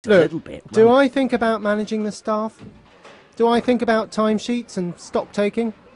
a Look, little bit. do I think about managing the staff? Do I think about timesheets and stock taking?